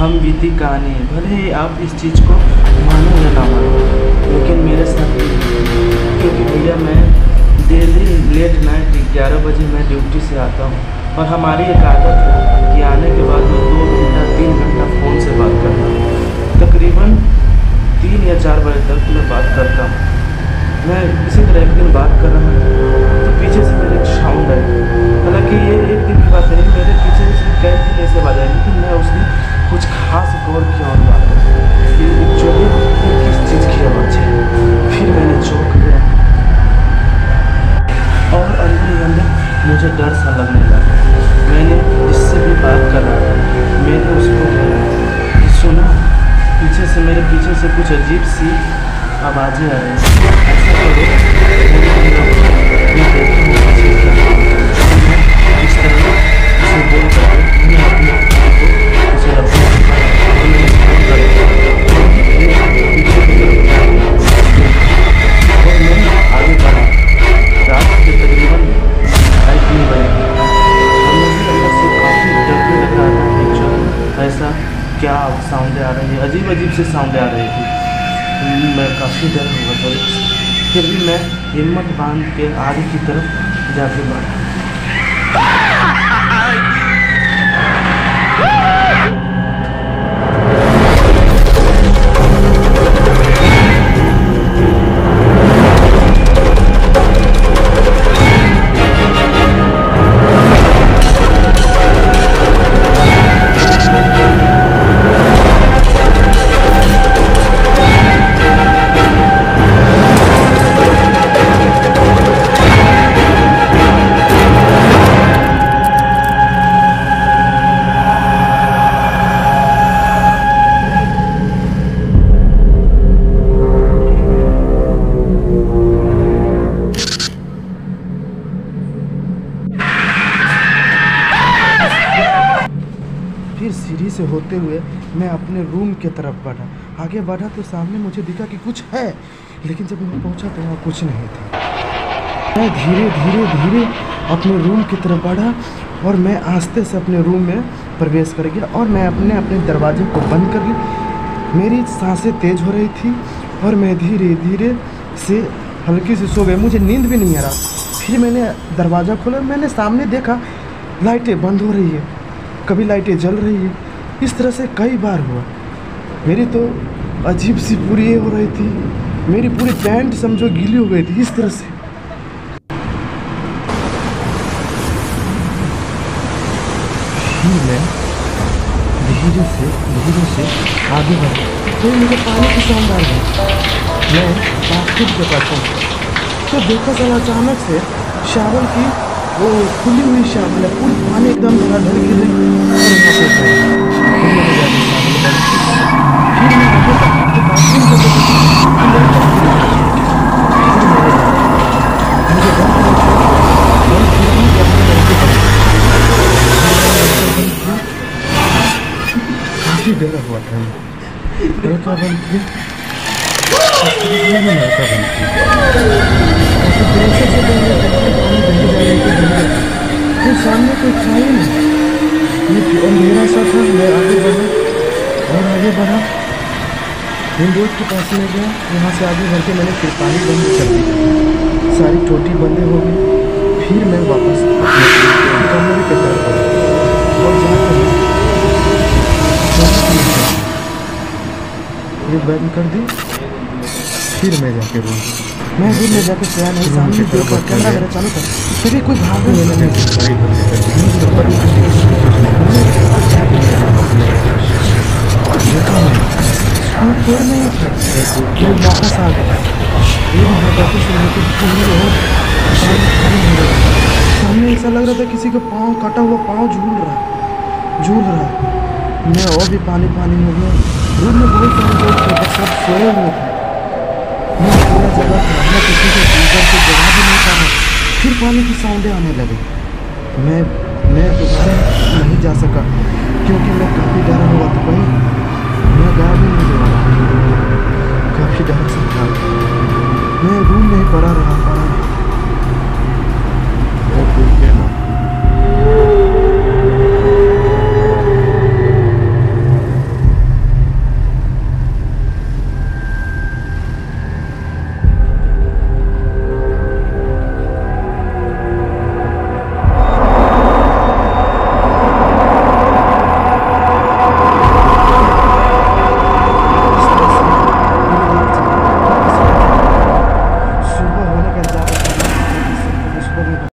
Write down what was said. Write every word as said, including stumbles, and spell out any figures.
हम बीती कहानी। भले ही आप इस चीज़ को मानो या ना मानो, लेकिन मेरे साथ क्योंकि भैया मैं डेली लेट नाइट ग्यारह बजे मैं ड्यूटी से आता हूँ और हमारी एक आदत है कि आने के बाद मैं दो घंटा तीन घंटा फ़ोन से बात करता हूँ। तकरीबन तीन या चार बजे तक मैं बात करता हूँ। मैं इसी तरह एक दिन बात कर रहा हूँ तो पीछे से मेरे एक साउंड आई। हालांकि ये एक दिन की बात नहीं, मेरे पीछे से कई दिन ऐसे बात आई, लेकिन मैं उसने कुछ खास गौर किया और बात कि एक्चुअली किस चीज़ की आवाज़ है। फिर मैंने चौंक गया और अंदर ही अंदर मुझे डर सा लगने लगा। मैंने जिससे भी बात कर रहा था मैंने उसको सुना, पीछे से मेरे पीछे से कुछ अजीब सी आवाज़ें आ रही हैं। ऐसा करो मैं देखता हूँ पीछे क्या इस तरह उसे बोल कर मैं अपने आप को उसे रखना और मैं फोन कर पीछे की तरफ और मैं आगे बढ़ा। रात के तकरीबन ढाई तीन बजे और मुझे अंदर से काफ़ी डर भी लग रहा था कि जो ऐसा क्या साउंड आ रही है, अजीब अजीब से साउंड आ रही थी। मैं काफ़ी डर हुआ था, फिर भी मैं हिम्मत बांध के आगे की तरफ जाके बढ़ा। फिर सीढ़ी से होते हुए मैं अपने रूम के तरफ बढ़ा। आगे बढ़ा तो सामने मुझे दिखा कि कुछ है, लेकिन जब मैं पहुंचा तो वहाँ कुछ नहीं था। मैं धीरे धीरे धीरे अपने रूम की तरफ बढ़ा और मैं आस्ते से अपने रूम में प्रवेश कर गया और मैं अपने अपने दरवाजे को बंद कर ली। मेरी सांसें तेज हो रही थी और मैं धीरे धीरे से हल्की से सो गई। मुझे नींद भी नहीं आ रहा। फिर मैंने दरवाज़ा खोला, मैंने सामने देखा लाइटें बंद हो रही है, कभी लाइटें जल रही है। इस तरह से कई बार हुआ। मेरी तो अजीब सी पूरी ये हो रही थी, मेरी पूरी पैंट समझो गीली हो गई थी इस तरह से। फिर मैं धीरे से धीरे से आगे बढ़ा तो मुझे पानी की साउंड आ गई। मैं बाथरूम के पास पहुंचा तो देखा चला अचानक से शावर की वो खुली हुई शावर है, पूरी पानी एकदम धड़ाधड़ गिर रही और यहाँ पे फिर मैंने जाके शावर बंद की। फिर मैं आगे बढ़ा तो बाथरूम के पास मुझे काफ़ी डरा हुआ था। नलका बंद किया, नलका बंद किया फिर सामने कोई था ही नहीं, ये अंधेरा सा था। मैं आगे बढ़ा और आगे बढ़ा, मेन रोड के पास में गया। यहाँ से आगे बढ़ के मैंने फिर पानी बंद कर दी, सारी टोटी बंद हो गई। फिर मैं वापस कमरे के तरफ बढ़ा और जाकर ये बंद कर दी। फिर मैं जाके रूम मैं रूम में जाकर सोया नहीं। सामने देखा कैमरा मेरा चालू था, फिर कोई भाग नहीं। मैंने देखा नहीं, हाँ कोई नहीं था। फिर वापस आ गया। सामने ऐसा लग रहा था किसी का पाँव कटा हुआ पाँव झूल रहा झूल रहा मैं और भी पानी पानी हो गया। रूम में बहुत सारे लोग थे, सब सोए हुए थे। मैं पूरा जगह था, मैं किसी को ऊपर की जगह भी नहीं था। फिर पानी की साउंडें आने लगी। मैं मैं दोबारा नहीं जा सका क्योंकि मैं काफ़ी डरा हुआ था। कहीं मैं गया भी नहीं दे रहा, काफ़ी डर सा था। मैं रूम में ही पड़ा रहा पड़ा रहा।